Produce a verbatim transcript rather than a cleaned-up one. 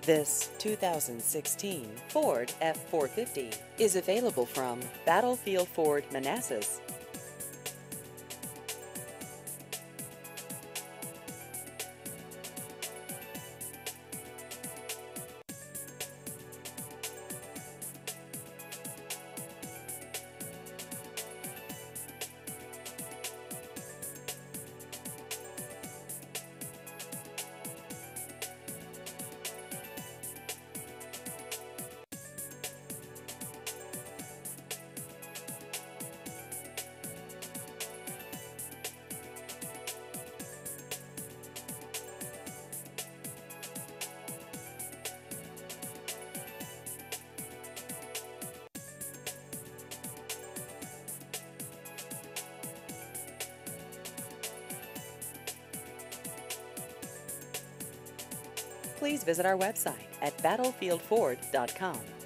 This two thousand sixteen Ford F four fifty is available from Battlefield Ford Manassas. Please visit our website at battlefield ford dot com.